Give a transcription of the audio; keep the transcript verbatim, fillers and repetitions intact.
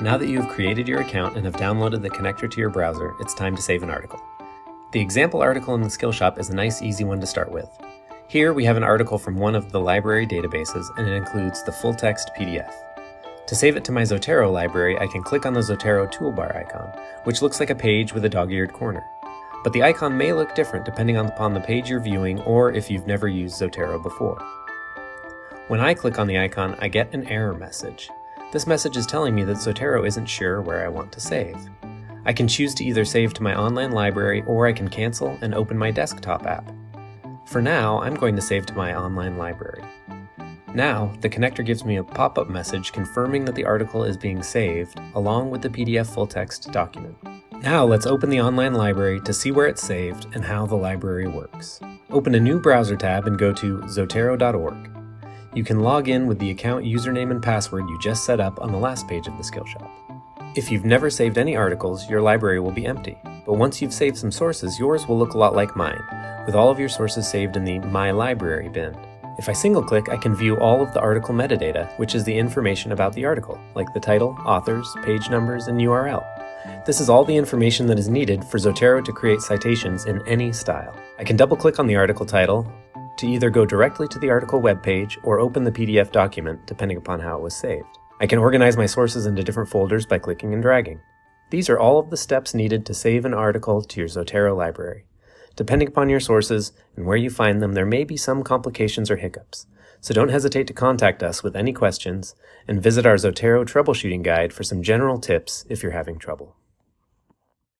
Now that you have created your account and have downloaded the connector to your browser, it's time to save an article. The example article in the Skillshop is a nice, easy one to start with. Here we have an article from one of the library databases, and it includes the full-text P D F. To save it to my Zotero library, I can click on the Zotero toolbar icon, which looks like a page with a dog-eared corner. But the icon may look different depending upon the page you're viewing or if you've never used Zotero before. When I click on the icon, I get an error message. This message is telling me that Zotero isn't sure where I want to save. I can choose to either save to my online library or I can cancel and open my desktop app. For now, I'm going to save to my online library. Now, the connector gives me a pop-up message confirming that the article is being saved, along with the P D F full-text document. Now let's open the online library to see where it's saved and how the library works. Open a new browser tab and go to zotero dot org. You can log in with the account username and password you just set up on the last page of the Skillshop. If you've never saved any articles, your library will be empty. But once you've saved some sources, yours will look a lot like mine, with all of your sources saved in the My Library bin. If I single-click, I can view all of the article metadata, which is the information about the article, like the title, authors, page numbers, and U R L. This is all the information that is needed for Zotero to create citations in any style. I can double-click on the article title to either go directly to the article webpage or open the P D F document, depending upon how it was saved. I can organize my sources into different folders by clicking and dragging. These are all of the steps needed to save an article to your Zotero library. Depending upon your sources and where you find them, there may be some complications or hiccups. So don't hesitate to contact us with any questions and visit our Zotero troubleshooting guide for some general tips if you're having trouble.